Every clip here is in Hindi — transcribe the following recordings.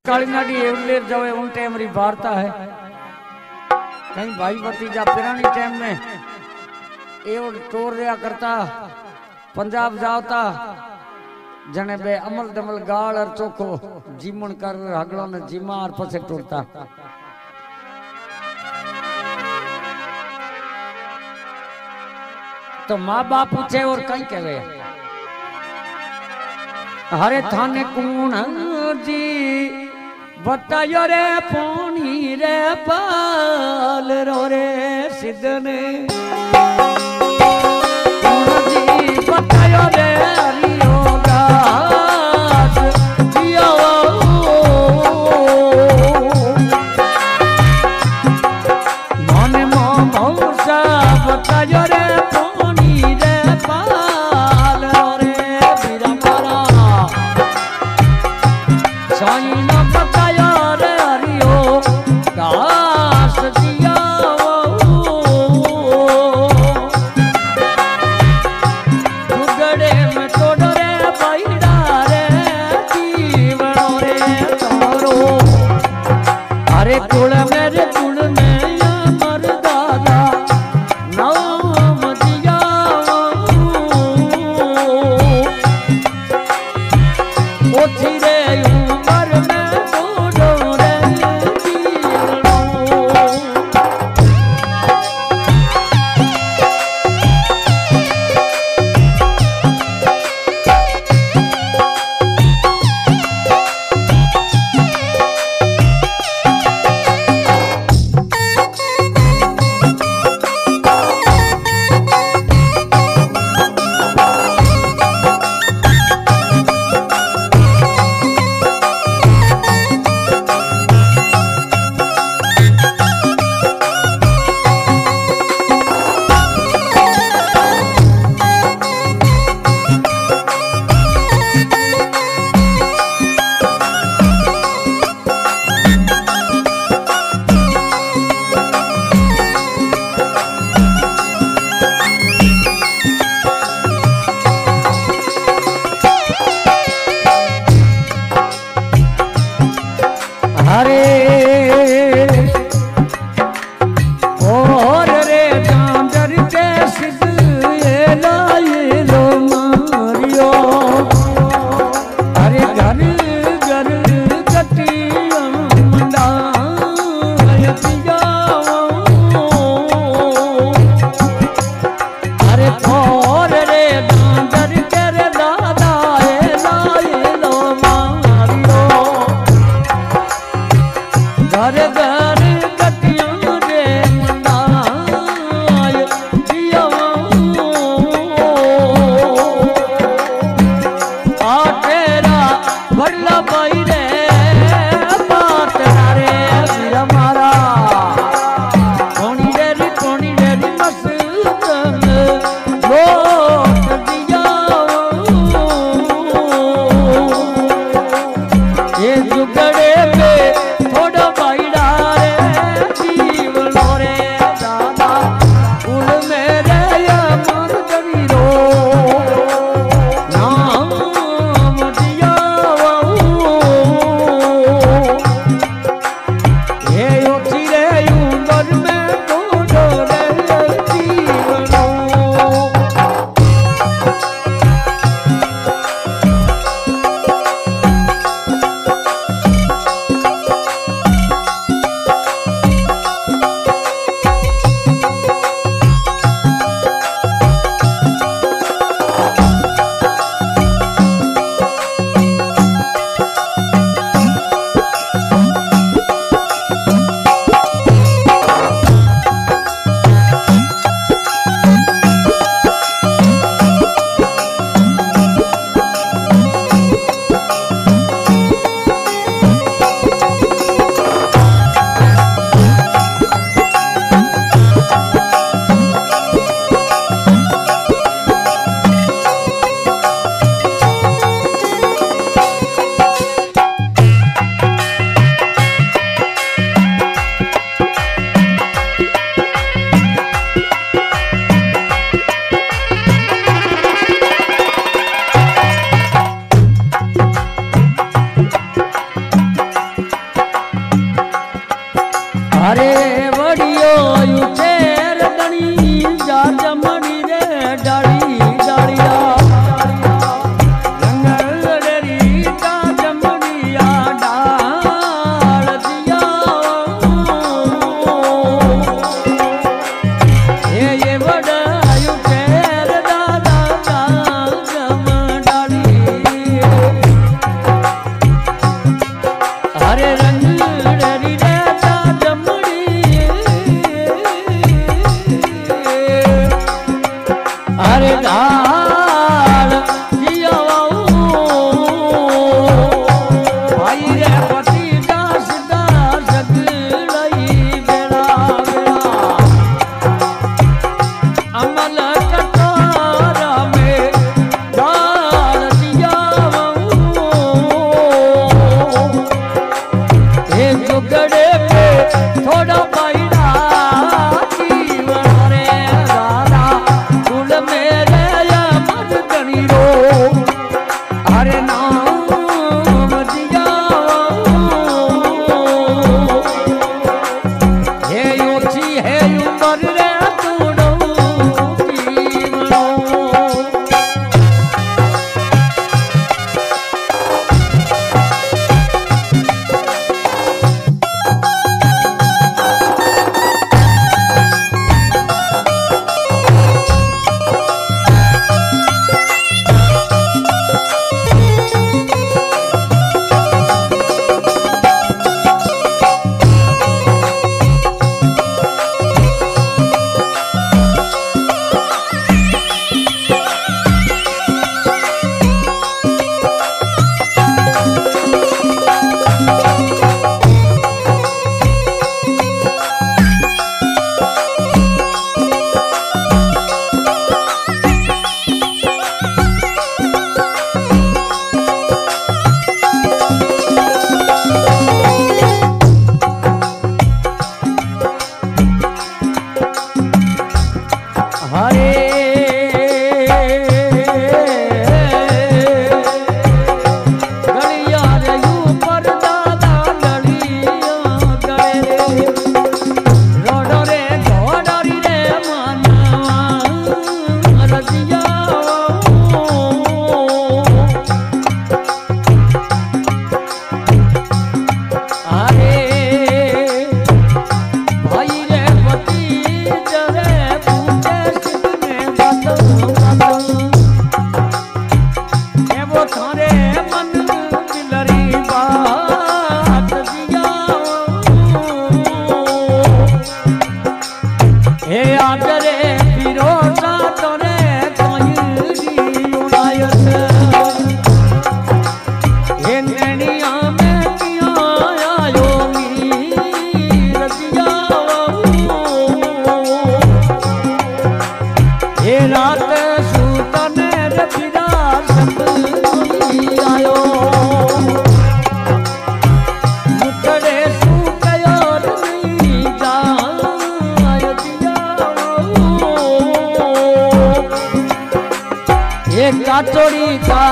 काली नाडी एवलेर जावे उन टाइम री वार्ता है। कहीं भाई भतीजा पुरानी टाइम में एवं टोर दिया करता पंजाब जावता जने बे अमल दमल गाल और चोखो जीमन कर हगड़ों ने जीमा और पसे टोरता। तो माँ बाप पूछे और कहीं कहे हरे थाने कौन जी बतायो रे पानी रे पाल रो रे सिद्धने जी बतायो रे हरियो दास जियो मन मौसा बतायो रे पानी रे पाल रो रे बीरा मारा साईं न बतायो रे हरियो दास जिया कुल मेरे कुल में अमर दादा नाम दिया ओथी रे उमर में बोलो रे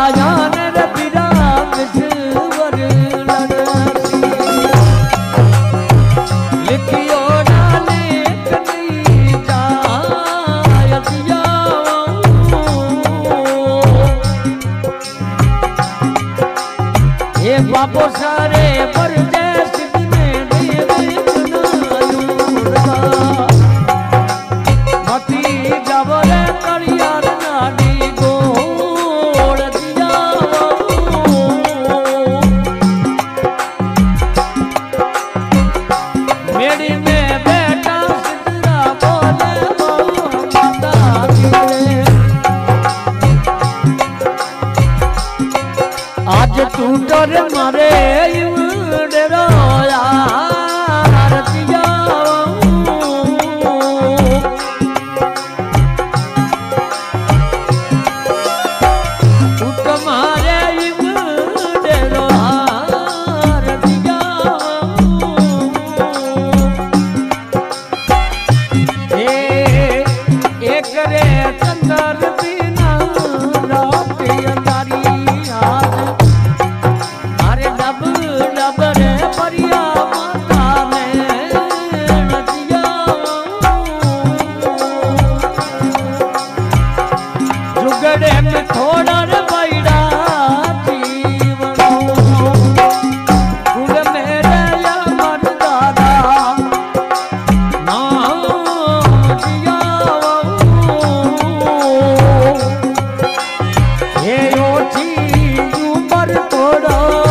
बाबो सारे परदेस में मती जबरे करियार नाडी गोड़ दिया मेरी में बेटा सिद्धरा बोले माता आज तू डर मारे डरोया रतिया तू तुम्हारे डरोया रतिया एक रे चंदर बिना रात अंधारी परिया माता में नदिया जुगड़े में थोड़ा बैड़ा जीवन कुल मेरे या मन दादा ना दिया ये ओठी उम्र थोड़ा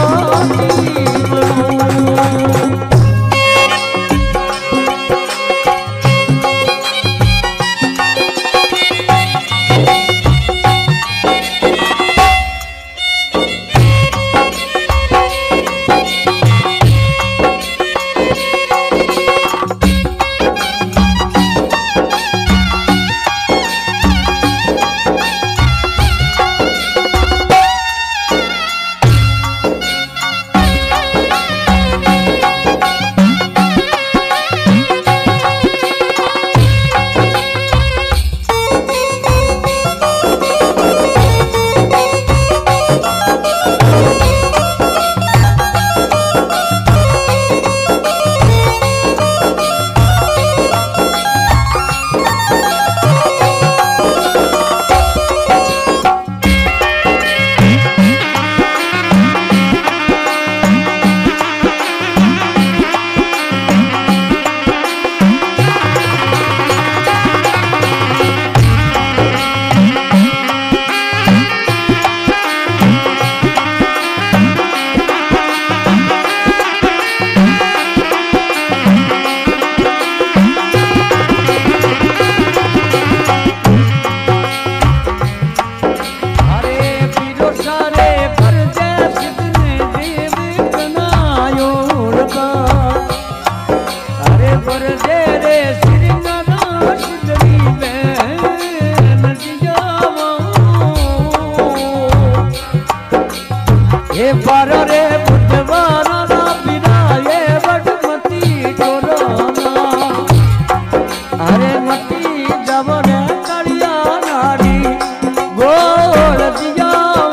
ये बार रे बुधवार ना बिना ये बटमती डोराना अरे मती जबरे करिया नारी गोल दिया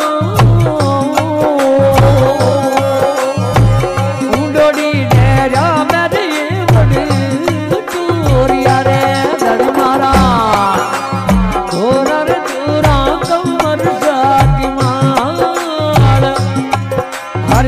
उडोडी डेरा मेरी बड़ी चोरिया रे धड़ मारा तोरर चोरा कमर जाती मार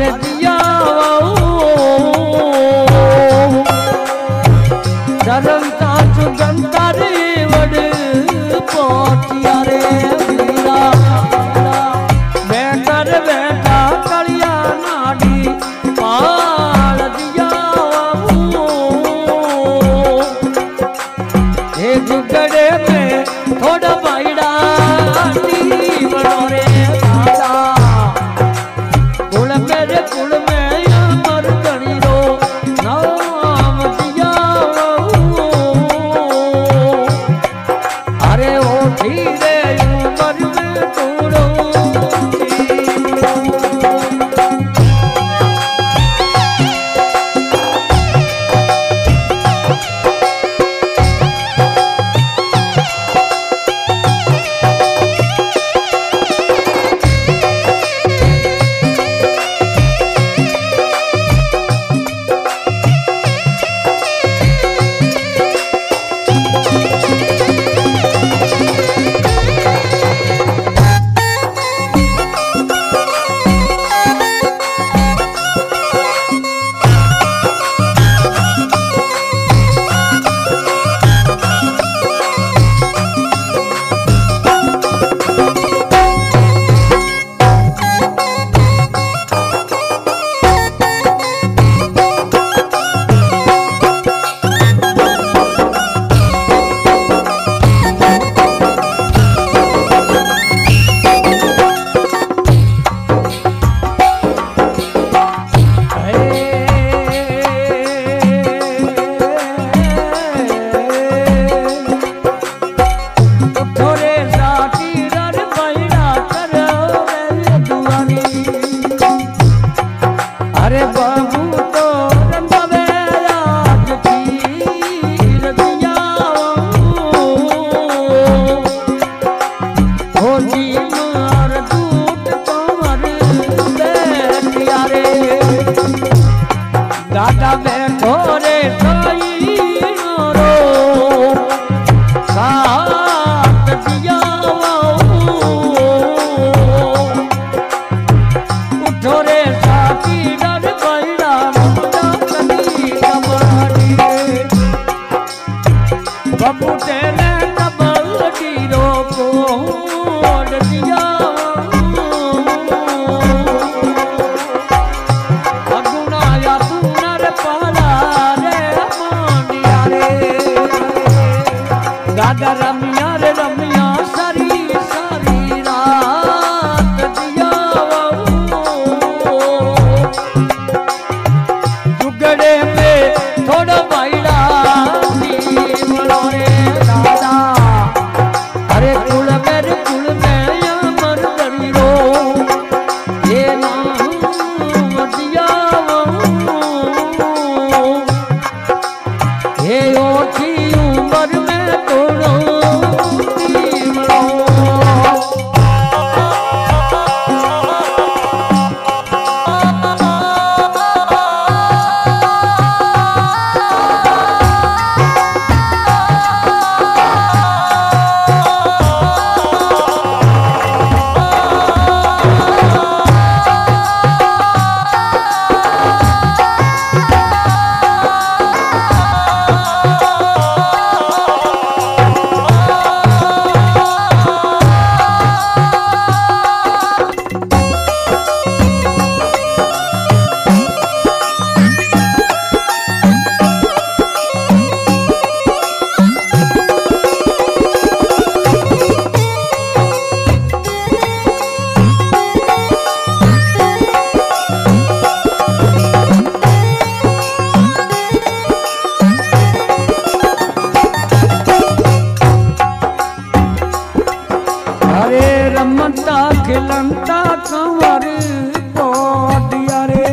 कंवर को दिया रे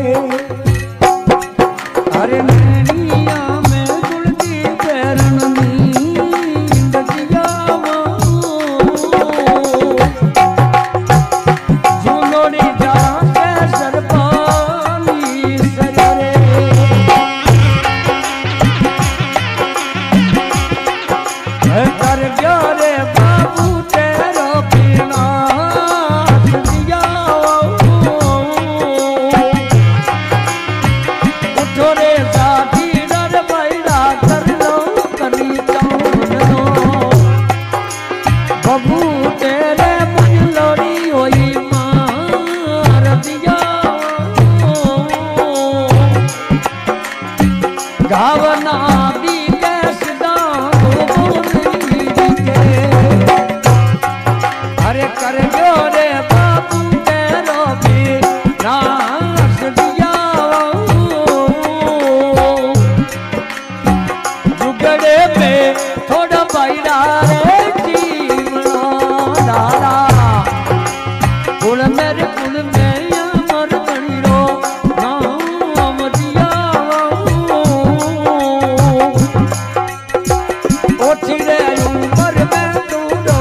अरे नैनिया में गुलती पैरण नींद दिया झूलोड़ी जा के सरपानी सरे कर गया रे बाबू तेरा पीना दिया उठो रे साथी डर बैरा कर लो कनी चौन लो बबू तेरे मंगलोरी होई मार दिया गावना दी के सदा अरे कर गयो रे बाबू तेरो भी नाश दिया जुगड़े पे थोड़ा बैरा रे जीवना दादा कुल मेरे कुल में अमर बनी रो नाम दिया ओठी रे उमर में तू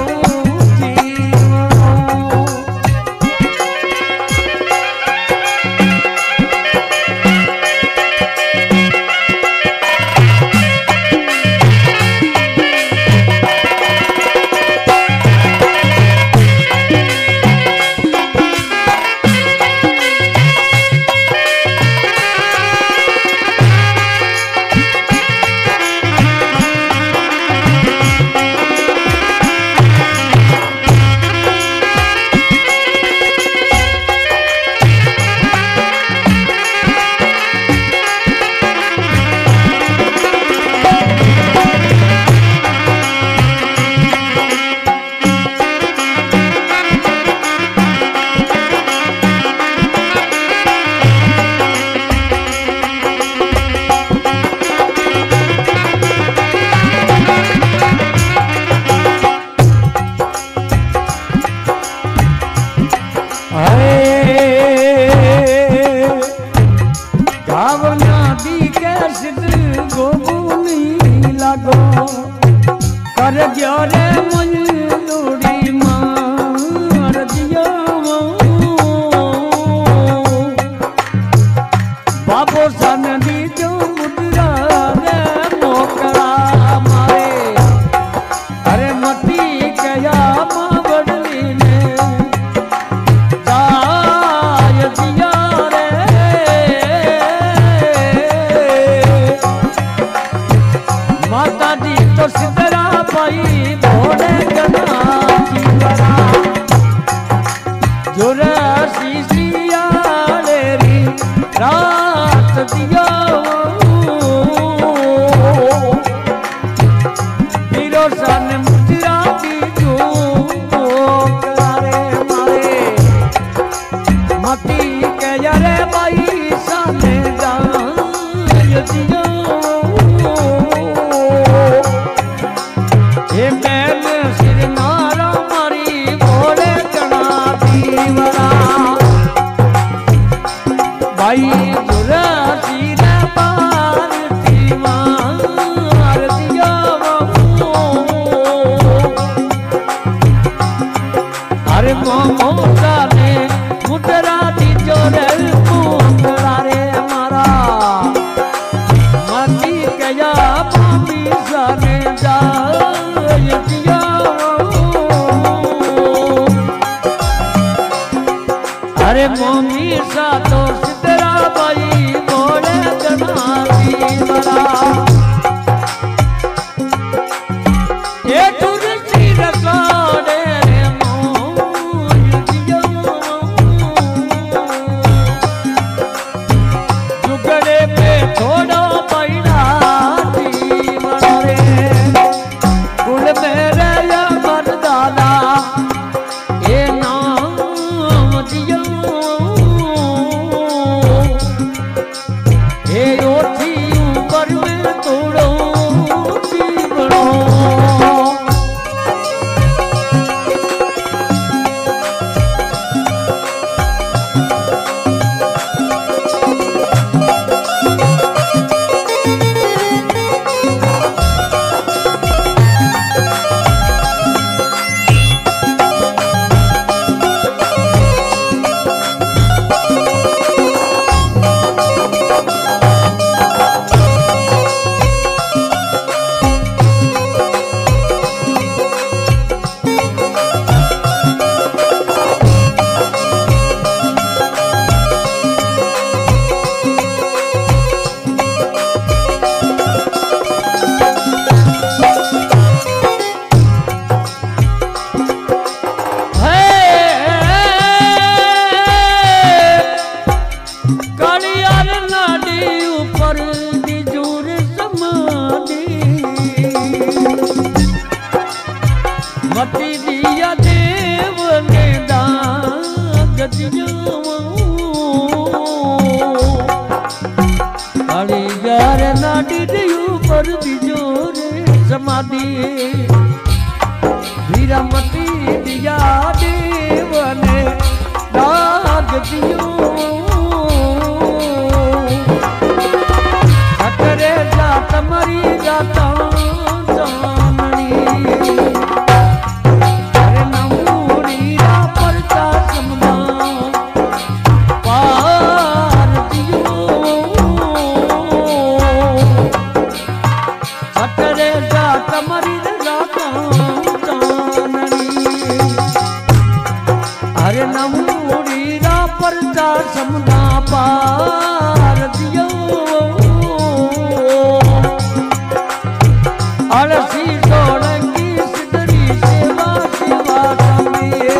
भावना दी के सिद्ध गोबूनी लागो कर गयो रे मंगलोड़ी मार दिया बाबो सन दी जो मुद्रा रे मोकरा मारे अरे मती कया मां बड़ली ने जाय दिया माता दी तो सिद्धरा पाई भोले गना जीवरा जोरा शीशिया रे रात दिया पीरो सन मुजरा की जो करे मारे मती के यारे बाई साने जाय दिया मैल सिर नारा मारी भोले गना दीवरा भाई जुरा सिर पार मार दिया अरे मोमोसा ने मुद्रा दी जोरे मुंगला रे मारा मती कया मामी साने जा अरे मोमी सा तो सिद्धरा बाई भोले गना दीवरा ये तुलसी रसाने रे मोहिया जुगड़े पे थोड़ा पैना दीवरा रे कुल मेरे या मर्दाना ये नाम दिया काली यार नाडी दियो पर दियो रे समाधि वीरा मती दिया देवने दाग दियो अकरे जात मरी जाता जाननी अरे नमूरी रा परचा समना पार दियो अकरे जात मरी जाता अरे नमूरी रा परचा समना पार दियो अलसी सोलंकी सिद्धरी सेवा सेवा समिए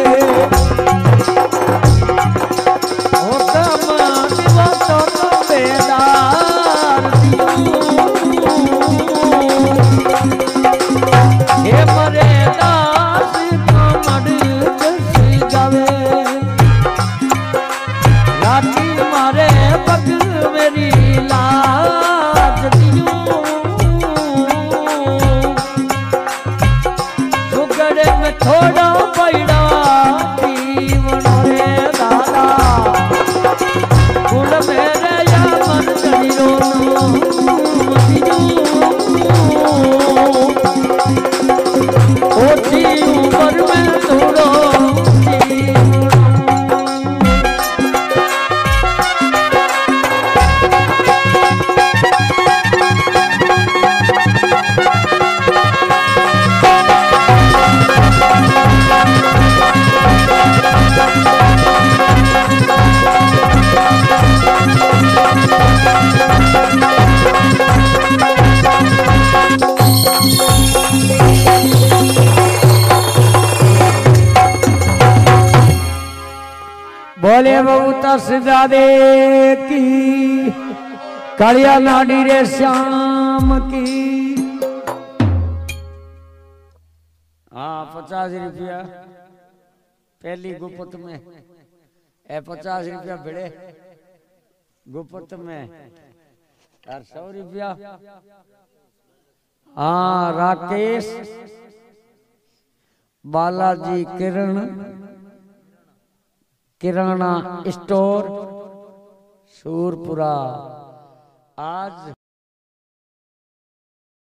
ओ तमा दिवा तो बेदार हे मरे दास कमड़ जस गावे लाठी मारे पग मेरी लाज दियो सुगड़े में थोड़ा पैड़ा दीवनो रे दादा गुण मेरे या मन जड़ियो मदियो ओठी उम्र में थोड़ो बोले बबूता सिजादे की कालिया नाडी रे श्याम की। हाँ 50 रुपया पहली गुपत में 50 रुपया भिड़े गुपत में और 100 रुपया। हाँ राकेश बालाजी किराना स्टोर सूरपुरा आज